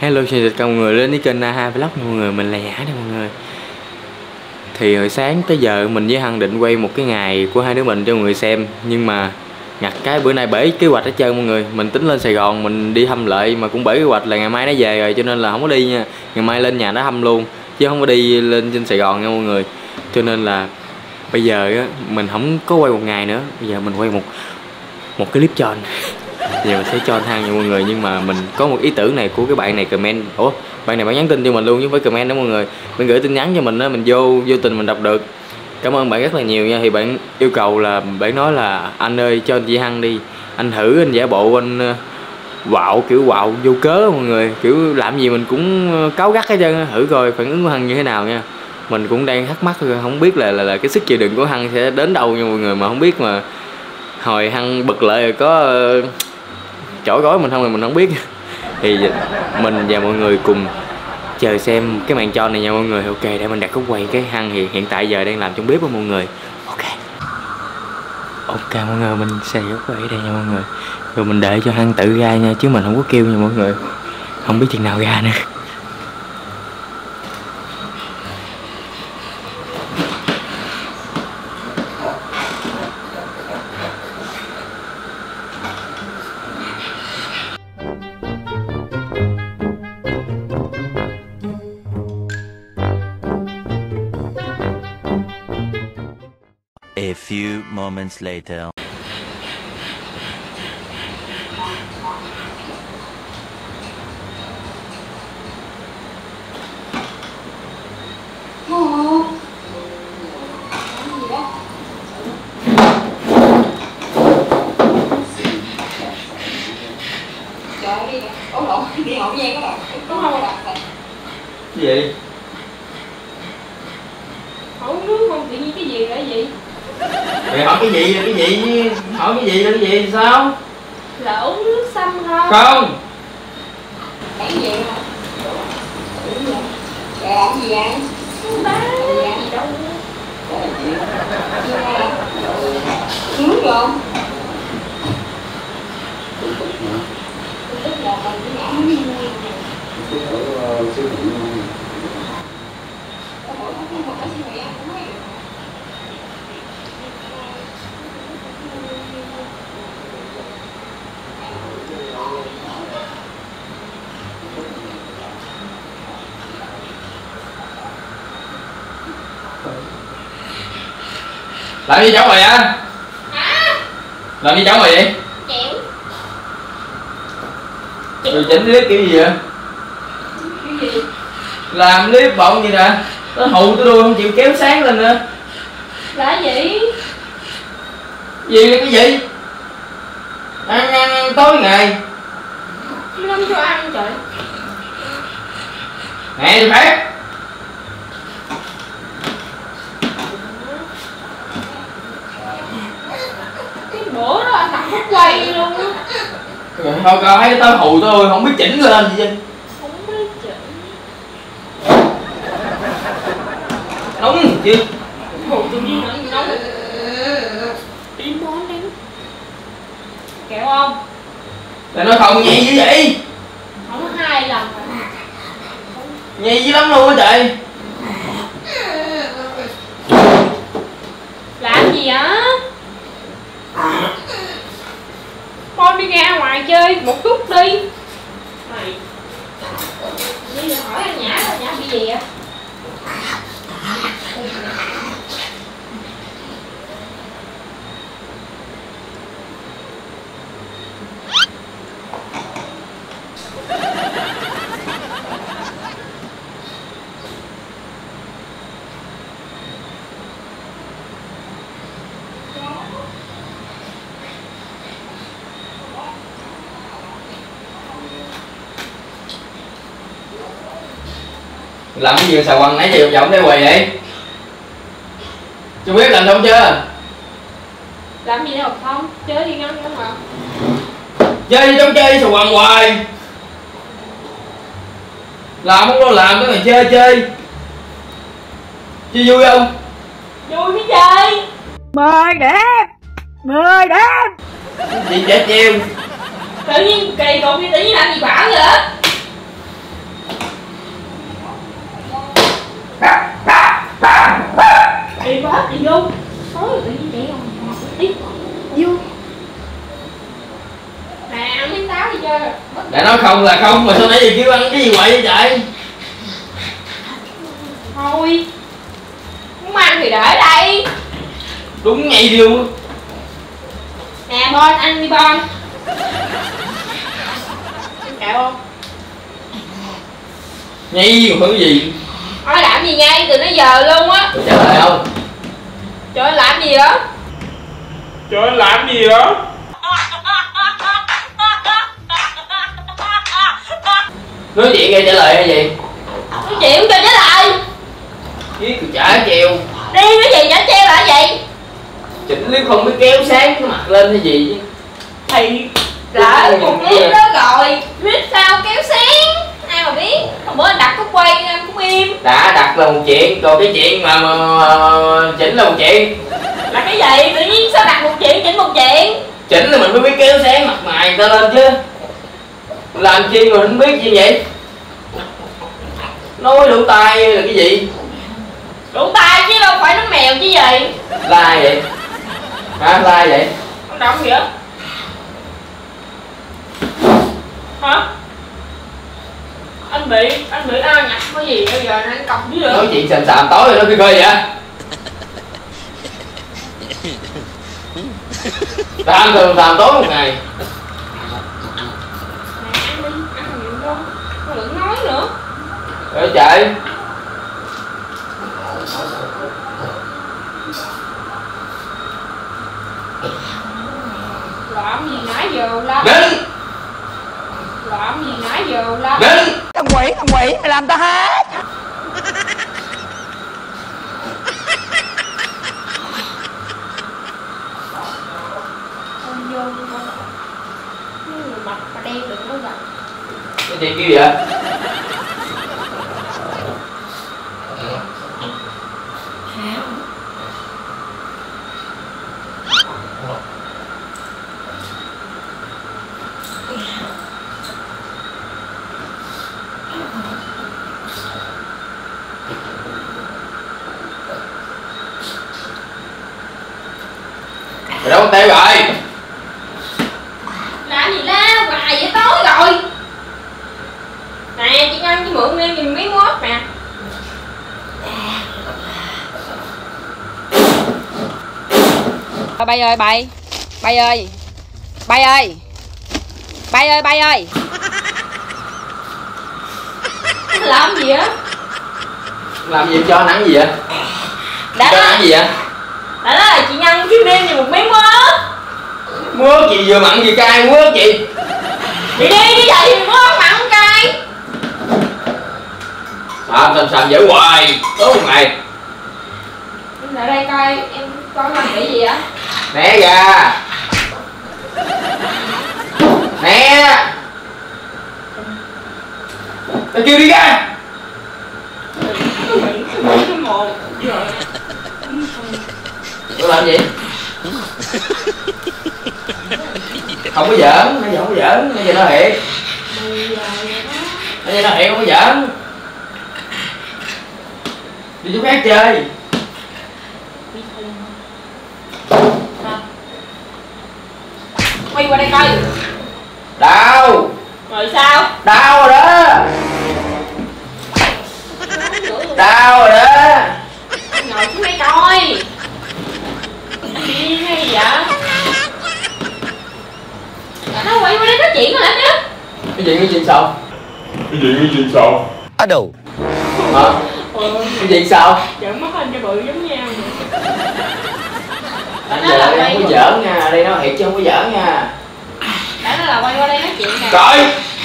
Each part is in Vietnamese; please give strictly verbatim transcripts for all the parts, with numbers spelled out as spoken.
Hello xin chào tất cả mọi người đến với kênh a hai Vlog nha mọi người, mình là Nhã đây mọi người. Thì hồi sáng tới giờ mình với Hân định quay một cái ngày của hai đứa mình cho mọi người xem, nhưng mà ngặt cái bữa nay bể kế hoạch hết trơn mọi người. Mình tính lên Sài Gòn mình đi thăm Lợi mà cũng bể kế hoạch là ngày mai nó về rồi, cho nên là không có đi nha. Ngày mai lên nhà nó thăm luôn chứ không có đi lên trên Sài Gòn nha mọi người. Cho nên là bây giờ á mình không có quay một ngày nữa, bây giờ mình quay một một cái clip tròn. Giờ mình sẽ cho anh Hân nha mọi người, nhưng mà mình có một ý tưởng này của cái bạn này comment. Ủa, bạn này bạn nhắn tin cho mình luôn chứ không phải comment đó mọi người. Bạn gửi tin nhắn cho mình đó, mình vô vô tình mình đọc được. Cảm ơn bạn rất là nhiều nha. Thì bạn yêu cầu là bạn nói là anh ơi cho anh chị Hân đi, anh thử anh giả bộ anh quạo kiểu quạo vô cớ mọi người, kiểu làm gì mình cũng cáu gắt hết trơn, thử coi phản ứng của Hân như thế nào nha. Mình cũng đang thắc mắc không biết là là, là cái sức chịu đựng của Hân sẽ đến đâu nha mọi người, mà không biết mà hồi Hân bực lại rồi có uh, chổi gói mình không thì mình không biết. Thì mình và mọi người cùng chờ xem cái màn tròn này nha mọi người. Ok, để mình đặt khúc quay cái Hân thì hiện tại giờ đang làm trong bếp với mọi người. Ok ok mọi người, mình sẽ khúc quay ở đây nha mọi người, rồi mình đợi cho Hân tự ra nha, chứ mình không có kêu nha mọi người, không biết chừng nào ra nữa. A few moments later. Đi học với em có đọc, có không đọc rồi. Gì vậy? Uống nước không, tự nhiên cái gì là cái gì? Mày hỏi cái gì là cái gì? Hỏi cái gì là cái gì sao? Là uống nước xanh không? Không. Cái gì hả? Dạ làm gì vậy? Ba gì đâu. Nước không? Tức là mình cứ ngã đi nha. Ở siêu thị luôn. Có mỗi cái một cái siêu thị ăn cũng hay được. Làm gì cháu mày á? Hả? Làm gì cháu mày vậy? Chịu. Rồi chỉnh clip kiểu gì vậy? Cái gì? Làm clip bọng gì nè, nó hù tôi đuôi không chịu kéo sáng lên nữa. Là gì? Gì là cái gì? Ăn ăn, ăn tối ngày. Chứ không cho ăn trời. Nè đi phát. Cái bữa đó anh đặt khúc quay luôn á. Rồi thôi coi thấy tao hù tôi không biết chỉnh lên gì chứ. Không biết chỉnh. Nóng chứ. Hù tự nhiên nóng nóng. Đi món đi. Kẹo không? Là nó không nhạy dữ vậy. Không có hai lần rồi. Nhạy dữ lắm luôn á trời. Làm gì hả? Con đi ra ngoài chơi một chút đi. Mày đi rồi hỏi anh Nhã là Nhã bị gì vậy? Làm cái gì mà xà quần nãy giờ vòng đây quầy vậy? Chú biết làm xong chưa? Làm gì đâu không? Chơi đi ngắm ngắm mà. Chơi đi trong chơi xà quần hoài. Làm không có làm cái này chơi chơi. Chơi vui không? Vui mới chơi. Mời đẹp. Mời đẹp. Gì chết chiêu. Tự nhiên kỳ cục đi, tự nhiên làm gì bảo vậy? không là không, mà sao nãy giờ kêu ăn cái gì vậy vậy trời? Thôi muốn ăn thì để ở đây. Đúng ngay đi luôn. Nè Bon, ăn đi Bon. Ăn kẹo không? Ngay còn cái gì? Thôi làm gì ngay từ nãy giờ luôn á. Tôi trả lời không? Trời ơi làm gì đó? Trời ơi làm gì đó? Nói chuyện nghe trả lời hay gì? Nói chuyện không cho trả lời. Chứ tôi trả treo. Đi cái gì trả treo là gì? Chỉnh nếu không mới kéo sáng cái mặt lên hay gì chứ. Thì lỡ một clip đó rồi, clip sao kéo sáng? Ai mà biết? Hôm bữa anh đặt có quay em cũng im. Đã đặt là một chuyện, còn cái chuyện mà, mà, mà, mà chỉnh là một chuyện. Là cái gì? Tự nhiên sao đặt một chuyện chỉnh một chuyện? Chỉnh là mình mới biết kéo sáng mặt mày ta lên chứ. Làm chi mà không biết gì vậy? Nói lỗ tai là cái gì? Đủ tay chứ đâu phải nó mèo chứ gì. La vậy? Hả? La vậy? Không động gì hết. Hả? Anh bị, anh bị ai nhặt cái gì bây giờ anh cọc dưới Nói được. chuyện sàm sàm tối rồi nó khơi khơi vậy? Làm thường sàm tối một ngày. Nè ăn đi, ăn nhiều không? Mà đừng nói nữa. Trời trời. Làm gì nãy giờ la? Đứng! Làm gì nãy giờ la? Đứng! Thằng quỷ, thằng quỷ, mày làm tao hết. Không vô không? Cái người mặt mà đen đừng có gặp. Cái chuyện kia vậy? Mày đâu có tiêu rồi? Làm gì la hoài vậy tối rồi. Nè chị Nhân chị mượn em nhìn miếng mốt nè. Bay ơi bay. Bay ơi. Bay ơi. Bay ơi bay ơi. Làm gì á? Làm gì cho nắng gì vậy? Đã Cho đó, nắng gì vậy? đã đó là chị Nhân kêu em nhìn một miếng mốt. Mướt gì vừa mặn vừa cay mướt gì? Chị đi cái gì thì mốt mặn không cay. Sàm sàm sàm dễ hoài. Tối một ngày. Em lại đây coi em coi làm cái gì vậy? Né ra. Né. Tao kêu đi ra. Cái một giờ. Tôi làm gì? Không có giỡn, bây giờ không có giỡn, bây giờ nó hiện. Bây giờ nó hiện không có giỡn. Đi chỗ khác chơi. Quay qua đây coi. Đau. Rồi sao? Đau rồi đó. Đau rồi đó. Ngồi xuống đây coi. Đi hay gì vậy? Nó quay qua đây nói chuyện rồi hả chứ? Cái gì cái chuyện sao? Cái gì cái chuyện sao? Bắt đầu. Hả? Ừ. Cái chuyện sao? Giỡn mắt anh cho bự giống nhau vậy. Anh giờ đây không có giỡn nha, đây nó thiệt chứ không có giỡn nha. Đã nó là quay qua đây nói chuyện nè. Coi.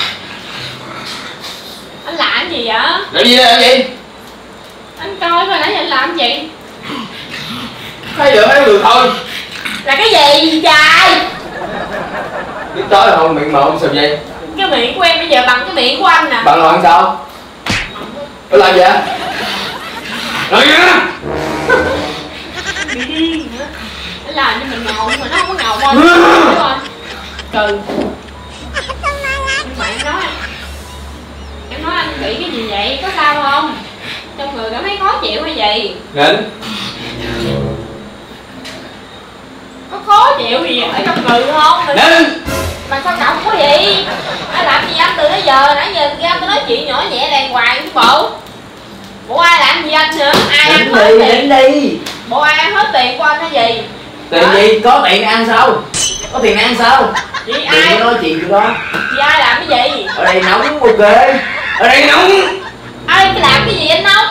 Anh làm cái gì vậy? Làm gì đây làm gì? Anh coi coi nãy giờ anh làm cái gì? Thấy được thấy được thôi. Là cái gì trời? Biết tới không miệng mà không sao vậy? Cái miệng của em bây giờ bằng cái miệng của anh nè. Bạn làm sao? Có làm gì vậy? Nói gì đó? Bị điên nữa. Anh làm cho mình ngầu mà nó không có ngầu thôi. Đúng rồi. Trừ. Nhưng mà em nói em nói anh bị cái gì vậy? Có sao không? Trong người cảm thấy khó chịu hay gì? Nín. Có khó chịu gì ở trong người không? Mình... Nín. Mà sao cậu có gì? Ai làm gì anh từ nãy giờ, nãy giờ ra tôi nói chuyện nhỏ nhẹ đàng hoàng chứ bộ. Bộ ai làm gì anh nữa? Ai ăn hết đi, tiền? đến đi. Bộ ai ăn hết tiền của anh hay gì? Tiền hả? Gì? Có tiền ăn sao? Có tiền ăn sao? Chị Đừng ai? có nói chuyện kiểu đó. Chị ai làm cái gì? Ở đây nóng ok. Ở đây nóng. Ai làm cái gì anh nóng?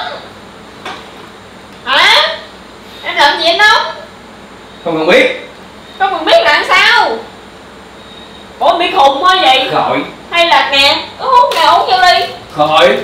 Hả? Em làm gì anh nóng? Không cần biết. Không cần biết là làm sao? Ủa bị khùng quá vậy? Khỏi. Hay là nè, có hút nè uống vô đi. Khỏi.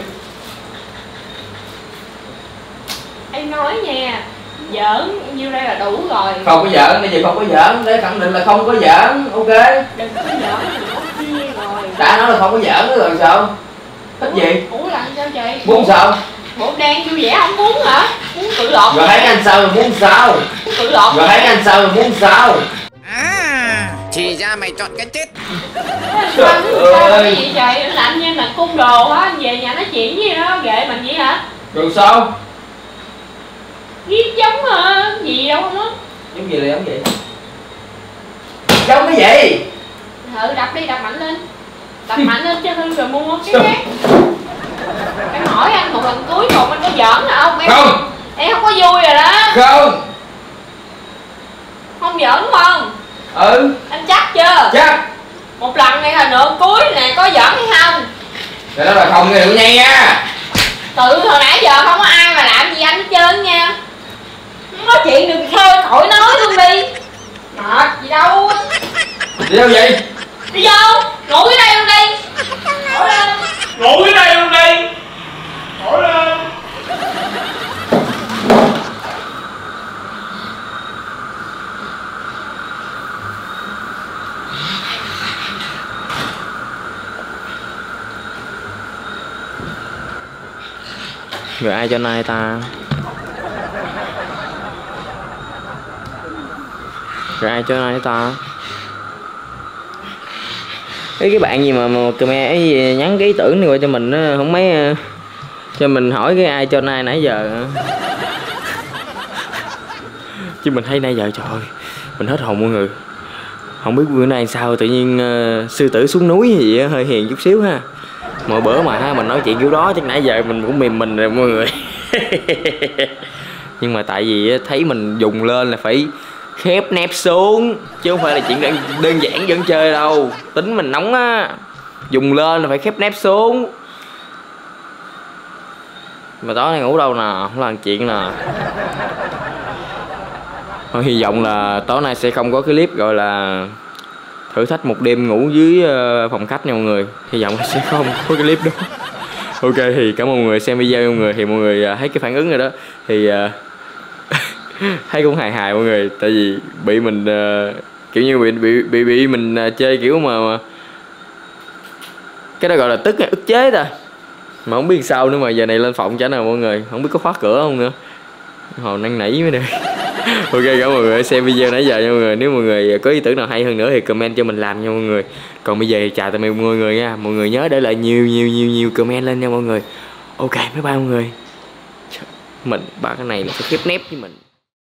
Em nói nha, giỡn nhiêu đây là đủ rồi. Không có giỡn, bây giờ không có giỡn. Để khẳng định là không có giỡn. Ok. Đừng có giỡn thì nó kia rồi. Đã nói là không có giỡn nữa rồi sao? Thích gì? Ủa là sao chị? Muốn sao? Bộ đang vui vẻ không muốn hả? Muốn tự lọt. Rồi thấy anh sao rồi muốn sao? Muốn tự lọt. Rồi thấy anh sao rồi muốn sao? Thì ra mày chọn cái chết. Trời ơi. Cái gì trời? Làm như là cung đồ hả? Anh về nhà nói chuyện với nó ghệ mình vậy hả? Rồi sao? Ghét giống hả? Gì đâu nó. Giống gì là giống gì? Giống cái gì? Thử đập đi, đập mạnh lên. Đập mạnh lên cho Hưng rồi mua cái khác. Em hỏi anh một lần cuối cùng anh có giỡn hả không? Em Không. Em không có vui rồi đó. Không. Không giỡn đúng không? Ừ. Anh chắc chưa? Chắc. Một lần này là nửa cuối nè, có giỡn hay không? Cái đó là không nghe được nha. Tự hồi nãy giờ không có ai mà làm gì anh hết trơn nha. Không nói chuyện được thôi, khỏi nói luôn đi. Mệt gì đâu. Đi đâu vậy? Đi vô, ngủ dưới đây luôn đi. Ngủ lên. Ngủ dưới đây luôn đi. Ngủ lên. Rồi ai cho nay ta? Rồi ai cho nay ta? Cái cái bạn gì mà, mà comment ấy gì, nhắn cái ý tưởng này qua cho mình á, không mấy cho mình hỏi cái ai cho nay nãy giờ. Chứ mình thấy nãy giờ trời ơi, mình hết hồn mọi người. Không biết bữa nay sao tự nhiên uh, sư tử xuống núi hay gì á, hơi hiền chút xíu ha. Mỗi bữa mà ha mình nói chuyện kiểu đó chắc nãy giờ mình cũng mềm mình rồi mọi người. Nhưng mà tại vì thấy mình dùng lên là phải khép nép xuống, chứ không phải là chuyện đơn, đơn giản vẫn chơi đâu. Tính mình nóng á, dùng lên là phải khép nép xuống. Mà tối nay ngủ đâu nè, không làm chuyện nè. Thôi hy vọng là tối nay sẽ không có cái clip gọi là thử thách một đêm ngủ dưới phòng khách nha mọi người. Hy vọng là sẽ không có cái clip đó. Ok thì cảm ơn mọi người xem video mọi người. Thì mọi người thấy cái phản ứng rồi đó. Thì uh, thấy cũng hài hài mọi người. Tại vì bị mình uh, kiểu như bị bị bị, bị mình uh, chơi kiểu mà, mà cái đó gọi là tức ức chế ta. Mà không biết sao nữa mà giờ này lên phòng trả nào mọi người. Không biết có khóa cửa không nữa. Hồi năn nỉ mới được. Ok cảm ơn mọi người xem video nãy giờ nha mọi người. Nếu mọi người có ý tưởng nào hay hơn nữa thì comment cho mình làm nha mọi người. Còn bây giờ thì chào tạm biệt mọi người nha. Mọi người nhớ để lại nhiều nhiều nhiều nhiều comment lên nha mọi người. Ok bye bye mọi người. Mình ba cái này là phải khép nép với mình.